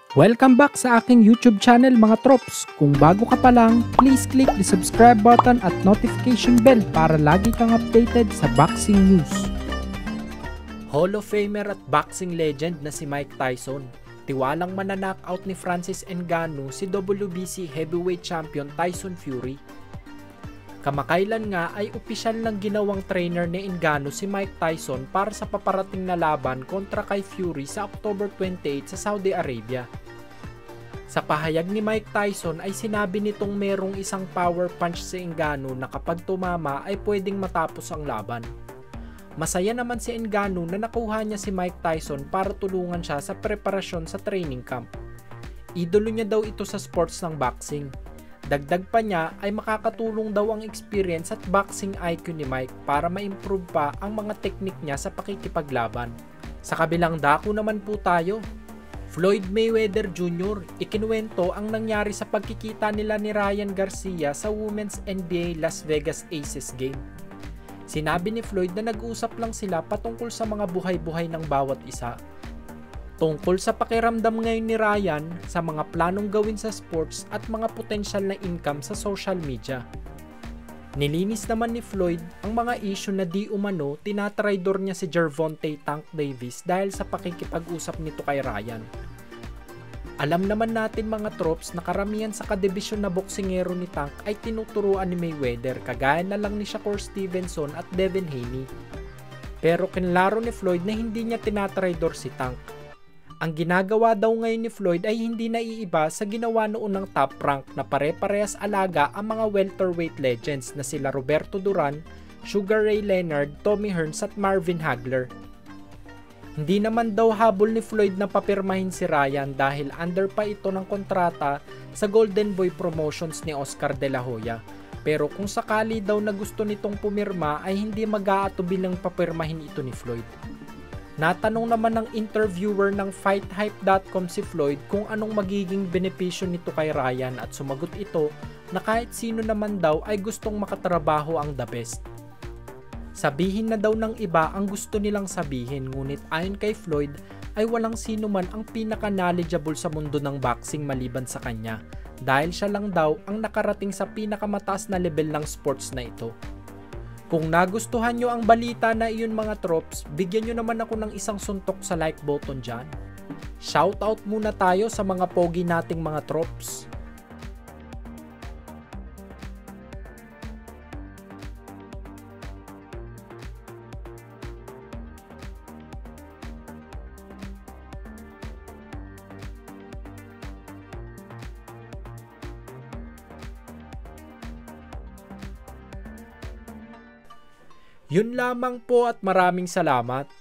Welcome back sa aking YouTube channel mga trops. Kung bago ka pa lang, please click the subscribe button at notification bell para lagi kang updated sa boxing news. Hall of Famer at boxing legend na si Mike Tyson, tiwalang mananockout ni Francis Ngannou si WBC heavyweight champion Tyson Fury. Kamakailan nga ay opisyal ng ginawang trainer ni Ngannou si Mike Tyson para sa paparating na laban kontra kay Fury sa October 28 sa Saudi Arabia. Sa pahayag ni Mike Tyson ay sinabi nitong merong isang power punch si Ngannou na kapag tumama ay pwedeng matapos ang laban. Masaya naman si Ngannou na nakuha niya si Mike Tyson para tulungan siya sa preparasyon sa training camp. Idolo niya daw ito sa sports ng boxing. Dagdag pa niya ay makakatulong daw ang experience at boxing IQ ni Mike para ma-improve pa ang mga teknik niya sa pakikipaglaban. Sa kabilang dako naman po tayo, Floyd Mayweather Jr. ikinuwento ang nangyari sa pagkikita nila ni Ryan Garcia sa Women's NBA Las Vegas Aces game. Sinabi ni Floyd na nag-usap lang sila patungkol sa mga buhay-buhay ng bawat isa. Tungkol sa pakiramdam ngayon ni Ryan sa mga planong gawin sa sports at mga potensyal na income sa social media. Nilinis naman ni Floyd ang mga issue na di umano tinatraidor niya si Gervonta Tank Davis dahil sa pakikipag-usap nito kay Ryan. Alam naman natin mga trops na karamihan sa kadibisyon na boksingero ni Tank ay tinuturuan ni Mayweather kagaya na lang ni Shakur Stevenson at Devin Haney. Pero kinlaro ni Floyd na hindi niya tinatraidor si Tank. Ang ginagawa daw ngayon ni Floyd ay hindi naiiba sa ginawa noon ng Top Rank na pare-parehas alaga ang mga welterweight legends na sila Roberto Duran, Sugar Ray Leonard, Tommy Hearns at Marvin Hagler. Hindi naman daw habol ni Floyd na papirmahin si Ryan dahil under pa ito ng kontrata sa Golden Boy Promotions ni Oscar De La Hoya. Pero kung sakali daw na gusto nitong pumirma ay hindi mag-aatubilang papirmahin ito ni Floyd. Natanong naman ng interviewer ng FightHype.com si Floyd kung anong magiging benepisyo nito kay Ryan at sumagot ito na kahit sino naman daw ay gustong makatrabaho ang the best. Sabihin na daw ng iba ang gusto nilang sabihin, ngunit ayon kay Floyd ay walang sino man ang pinaka-knowledgeable sa mundo ng boxing maliban sa kanya dahil siya lang daw ang nakarating sa pinakamataas na level ng sports na ito. Kung nagustuhan nyo ang balita na iyon mga trops, bigyan nyo naman ako ng isang suntok sa like button dyan. Shoutout muna tayo sa mga pogi nating mga trops. Yun lamang po at maraming salamat.